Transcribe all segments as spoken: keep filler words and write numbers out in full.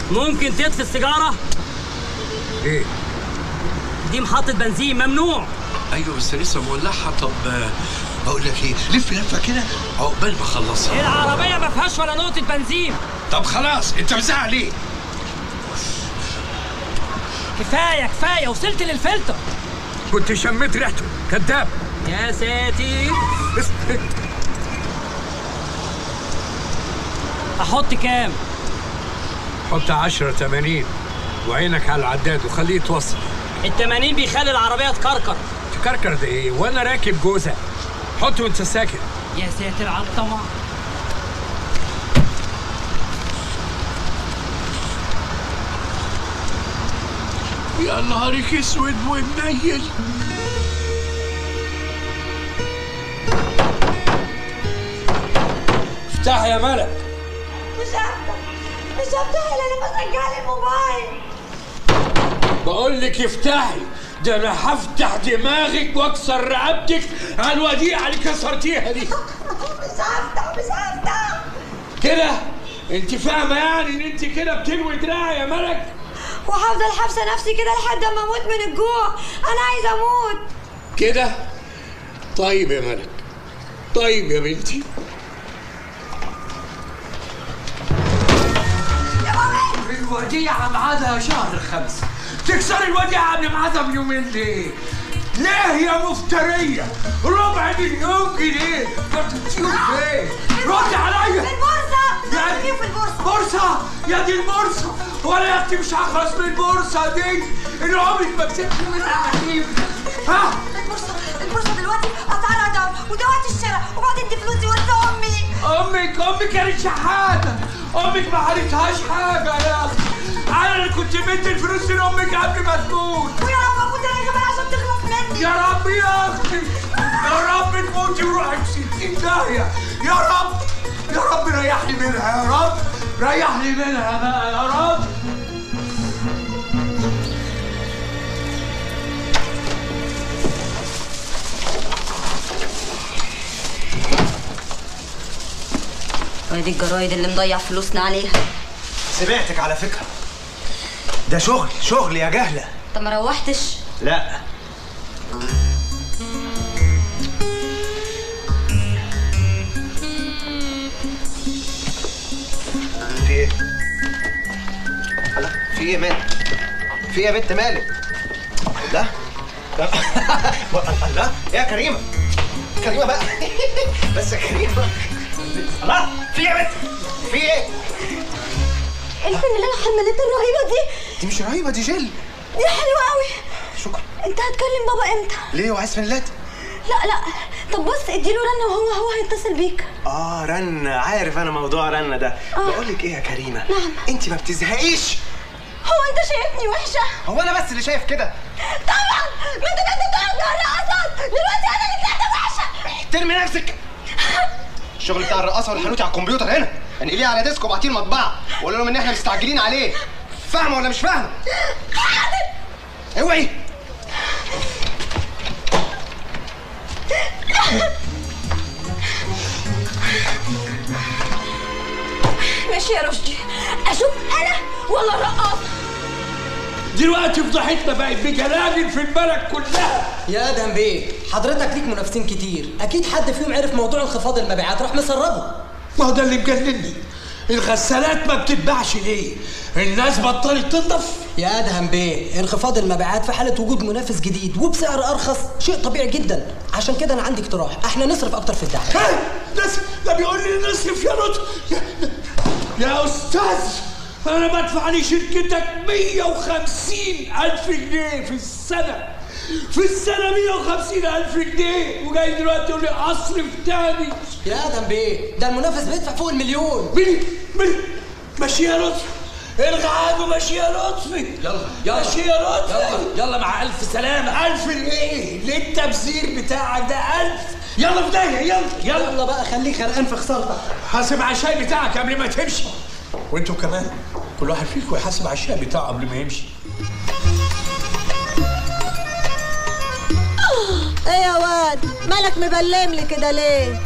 ممكن تطفي السيجاره؟ ايه دي محطه بنزين، ممنوع. ايوه بس لسه مولعها. طب بقول لك ايه، لف لفه كده عقبال ما اخلصها. العربيه ما فيهاش ولا نقطه بنزين. طب خلاص، انت مزعل ليه؟ كفايه كفايه، وصلت للفلتر. كنت شميت ريحته، كذاب. يا ساتر. احط كام؟ حط عشرة تمانين وعينك على العداد وخليه يتوصل. التمانين بيخلي العربيه تكركر. تكركر ده ايه وانا راكب جوزة؟ حط وانت ساكت. يا ساتر على الطمع. يا نهارك اسود ومنيل. افتح يا ملك. مش هفتح مش هفتح الا لما ترجعلي الموبايل. بقول لك افتحي، ده انا هفتح دماغك واكسر رقبتك على الوديعه اللي كسرتيها دي. مش هفتح مش هفتح كده انت فاهمه يعني ان انت كده بتلوي دراعي يا ملك؟ وهفضل حابسه نفسي كده لحد ما اموت من الجوع. انا عايزه اموت كده. طيب يا ملك، طيب يا بنتي. يا مامي، الوديعه ميعادها شهر خمسة، تكسري الوديعه قبل ميعادها بيومين ليه؟ ليه يا مفتريه؟ ربع مليون جنيه كنتوا فين؟ ردي عليا. في البورصه. ده في البورصه. بورصه؟ يا دي البورصه، وانا يا اختي مش هخلص من البورصه دي اللي عمرك ما كسبت منها عجيب. ها؟ البورصه البورصه دلوقتي اسعارها ضعف ودوات الشراء، وبعدين دي فلوسي ورث امي. امك امك كانت شحاته، امك ما حالتهاش حاجه يا اختي. انا اللي كنت مدي الفلوس لامك قبل ما تموت. ويا رب اموت انا كمان عشان تخلص مني. يا رب يا اختي، يا رب تموتي وروحي في ستين داهيه. يا رب يا رب ريحني منها، يا رب ريحني منها بقى يا رب. ودي الجرايد اللي مضيع فلوسنا عليها. سمعتك على فكرة، ده شغل شغل يا جهلة. انت ما روحتش؟ لا. في ايه؟ في ايه مالك؟ في ايه يا بنت مالك؟ لا لا الله يا كريمة، كريمة بقى. بس يا كريمة. الله، في ايه يا بنت؟ في ايه؟ الفيلم اللي انا حملته الرهيبة دي. دي مش رهيبة، دي جل. دي حلوة قوي. شكرا. انت هتكلم بابا امتى؟ ليه وعايز فنلات؟ لا لا، طب بص اديله رنة وهو هو هيتصل بيك. اه رنة، عارف انا موضوع رنة ده. آه. بقول لك ايه يا كريمة؟ نعم. انت ما بتزهقيش؟ هو انت شايفني وحشة؟ هو انا بس اللي شايف كده؟ طبعا، ما انت كنت بتقعد مع الرقصات، دلوقتي انا اللي طلعت وحشة. احترمي نفسك. الشغل بتاع الرقاصة والحنوتي على الكمبيوتر هنا، انقليه على ديسك وابعتيه المطبعة وقول لهم ان احنا مستعجلين عليه. فاهمة ولا مش فاهمة؟ اوعي. ماشي يا رشدي، اشوف انا ولا الرقاصة؟ دلوقتي فضحتنا بقت بجلاجل في البلد كلها. يا ادهم بيه، حضرتك ليك منافسين كتير، اكيد حد فيهم عرف موضوع انخفاض المبيعات راح مسربه. ما هو ده اللي مجنني، الغسالات ما بتتباعش ليه؟ الناس بطلت تنضف. يا ادهم بيه، انخفاض المبيعات في حاله وجود منافس جديد وبسعر ارخص شيء طبيعي جدا، عشان كده انا عندي اقتراح، احنا نصرف اكتر في الدعم. ايه؟ نصرف؟ ده بيقول لي نصرف يا لطف. يا, يا استاذ، انا بدفع لشركتك مية وخمسين الف جنيه في السنه، في السنه مية وخمسين الف جنيه، وجاي دلوقتي تقول لي اصرف تاني. يا ادهم بيه، ده المنافس بيدفع فوق المليون. مين مين؟ ماشي يا لطفي، الغي عنه. ماشي يا لطفي، يلا يلا ماشي يا لطفي. يلا يلا مع الف سلامه. الف ايه؟ ليه التبذير بتاعك ده الف؟ يلا في داهيه، يلا يلا يلا بقى خليك غرقان في خسارتك. حاسب على الشاي بتاعك قبل ما تمشي، وانتوا كمان كل واحد فيكم يحاسب على الشاي بتاعه قبل ما يمشي. ايه يا واد، مالك مبلم لي كده ليه؟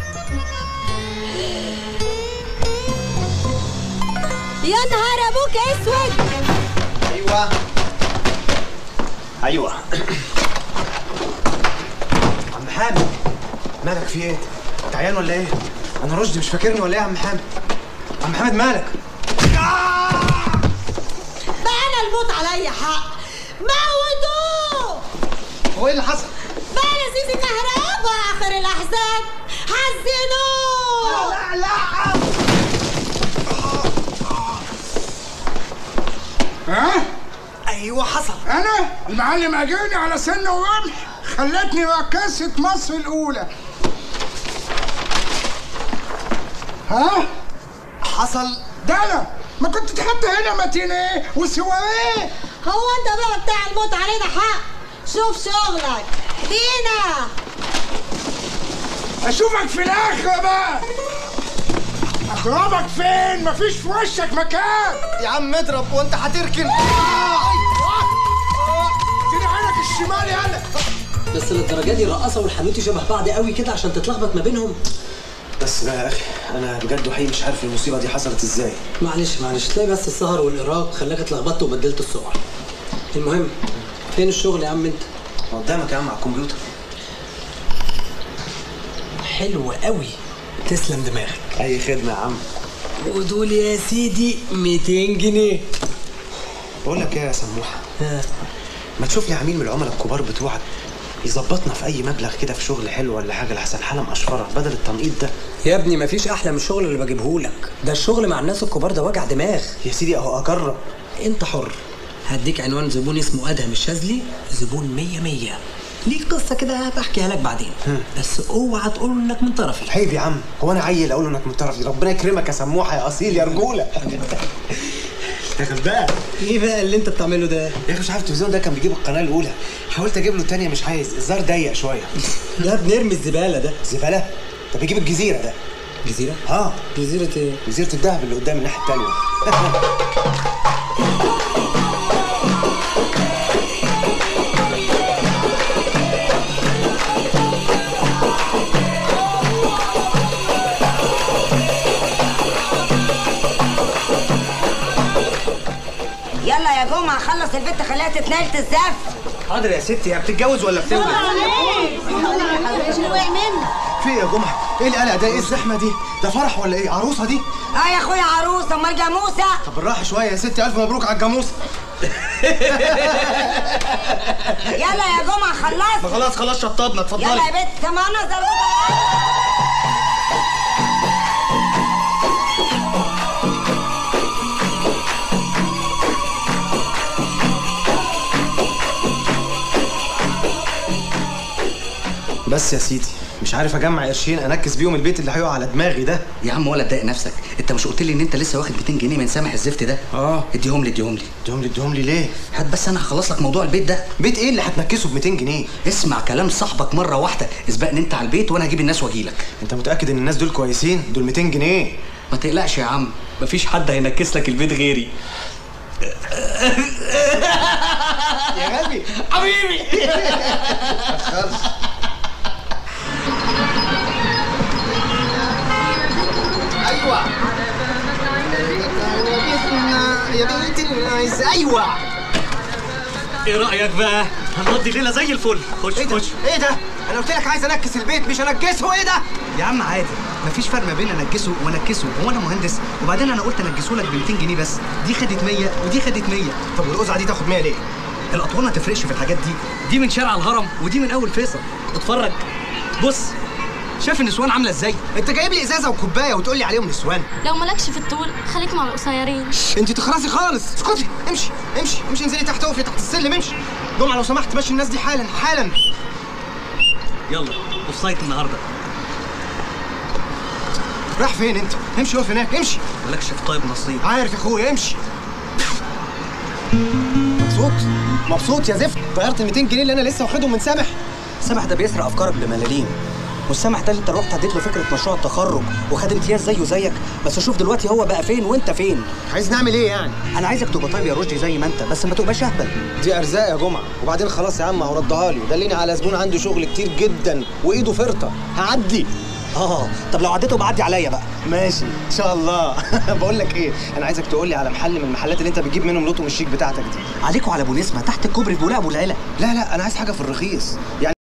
يا نهار ابوك اسود، ايوه ايوه. عم حامد مالك في ايه؟ انت عيان ولا ايه؟ انا رشدي مش فاكرني ولا ايه يا عم حامد؟ عم حامد مالك؟ بقى انا الموت عليا حق. موتوه. هو ايه اللي حصل؟ بقى يا سيدي كهربا اخر الاحزان. حزنوه. لا لا ها؟ ايوه حصل. انا المعلم اجاني على سنه ورمح، خلتني رقاصة مصر الاولى. ها؟ حصل. ده انا ما كنت تحط هنا متينيه وسواريه. هو انت بقى بتاع الموت علينا حق؟ شوف شغلك دينا. اشوفك في الاخر بقى. اضربك فين؟ مفيش في وشك مكان. يا عم اضرب وانت هتركن. سيدي عينك الشمال يالا. بس للدرجه دي الرقاصه والحانوتي شبه بعض قوي كده عشان تتلخبط ما بينهم؟ بس بقى يا اخي انا بجد وحقيقي مش عارف المصيبه دي حصلت ازاي. معلش معلش تلاقي بس السهر والارهاق خلاك اتلخبطت وبدلت الصور. المهم فين الشغل يا عم انت؟ قدامك يا عم على الكمبيوتر. حلو قوي، تسلم دماغك. اي خدمه يا عم. ودول يا سيدي ميتين جنيه. بقول لك ايه يا سموحه؟ ها. ما تشوف لي عميل من العملاء الكبار بتوعك يظبطنا في اي مبلغ كده في شغل حلو ولا حاجه لحسن حاله مقشفره بدل التنقيط ده. يا ابني مفيش احلى من الشغل اللي بجيبهولك، ده الشغل مع الناس الكبار ده وجع دماغ. يا سيدي اهو اجرب. انت حر. هديك عنوان زبون اسمه ادهم الشاذلي، زبون مية مية. ليه قصه كده هحكيها لك بعدين. هم. بس اوعى تقول انك من طرفي. عيب يا عم، هو انا عيل اقول انك من طرفي؟ ربنا يكرمك يا سموحه يا اصيل يا رجوله. تاخد بقى ايه بقى اللي انت بتعمله ده؟ يا اخي مش عارف التلفزيون ده كان بيجيب القناه الاولى، حاولت اجيب له الثانيه مش عايز، الزار ضيق شويه. ده بنرمي الزباله ده. زباله؟ طب بيجيب الجزيره ده. جزيره؟ اه جزيره ايه؟ جزيره الدهب اللي قدام الناحيه الثانيه. يلا يا جمعة خلص البت خليها تتنقل تزف. حاضر يا ستي، هي بتتجوز ولا بتولد؟ وقع منك. في ايه يا جمعه؟ ايه القلق ده؟ ايه الزحمه دي؟ ده فرح ولا ايه؟ عروسه دي؟ اه يا اخويا عروسة، امال جاموسة؟ طب بالراحه شويه يا ستي، الف مبروك على الجاموسه. يلا يا جمعة خلصت. ما خلاص خلاص شطبنا، اتفضلي. يلا يا بت سمعنا زلوطة. بس يا سيدي مش عارف اجمع قرشين انكس بيهم البيت اللي هيقع على دماغي ده. يا عم ولا تضايق نفسك، انت مش قلت لي ان انت لسه واخد ميتين جنيه من سامح الزفت ده؟ اه اديهم لي اديهم لي اديهم لي اديهم لي ليه؟ هات بس انا هخلص لك موضوع البيت ده. بيت ايه اللي هتنكسه ب ميتين جنيه؟ اسمع كلام صاحبك مره واحده، اسبقني انت على البيت وانا هجيب الناس واجي لك. انت متاكد ان الناس دول كويسين؟ دول ميتين جنيه. ما تقلقش يا عم، مفيش حد هينكس لك البيت غيري. يا غبي حبيبي. ايوه يا بنت الناس. ايوه ايه رايك بقى؟ هنقضي ليله زي الفل. خش ايه خش. ايه ده؟ انا قلت لك عايز انكس البيت مش انكسه. ايه ده يا عم عادي، مفيش فرق ما بين انكسه وانكسه، هو انا مهندس؟ وبعدين انا قلت انكسه لك ب ميتين جنيه بس، دي خدت مية ودي خدت مية. طب والقزعه دي تاخد مية ليه؟ الاطوال ما تفرقش في الحاجات دي، دي من شارع الهرم ودي من اول فيصل. اتفرج بص، شايف النسوان عامله ازاي؟ انت جايب لي ازازه وكوبايه وتقول لي عليهم نسوان؟ لو مالكش في الطول خليك مع القصيرين. انت تخرسي خالص. اسكتي، امشي امشي امشي، انزلي تحت، اقفي تحت السلم، امشي. جمعه لو سمحت مشي الناس دي حالا حالا. يلا اوف سايت النهارده. راح فين انت؟ امشي اقف هناك، امشي. مالكش في طيب نصيب. عارف يا اخويا، امشي. مبسوط مبسوط يا زفت؟ طيرت ال ميتين جنيه اللي انا لسه واخدهم من سامح. سامح ده بيسرق افكارك بملاليم، والسامح ده اللي انت رحت اديت له فكره مشروع التخرج وخد امتياز زيه زيك، بس شوف دلوقتي هو بقى فين وانت فين. عايز نعمل ايه يعني؟ انا عايزك تبقى طيب يا رشدي زي ما انت، بس ما تبقاش اهبل. دي ارزاق يا جمعه، وبعدين خلاص يا عم هو ردها لي، دلني على زبون عنده شغل كتير جدا وايده فرطه، هعدي. اه طب لو عديته بعدي عليا بقى. ماشي ان شاء الله. بقول لك ايه، انا عايزك تقول لي على محل من المحلات اللي انت بتجيب منهم لطم الشيك بتاعتك دي. عليكوا على ابو نسمه تحت الكوبري في بولاق ابو العلا. لا لا انا عايز حاجه في الرخيص يعني.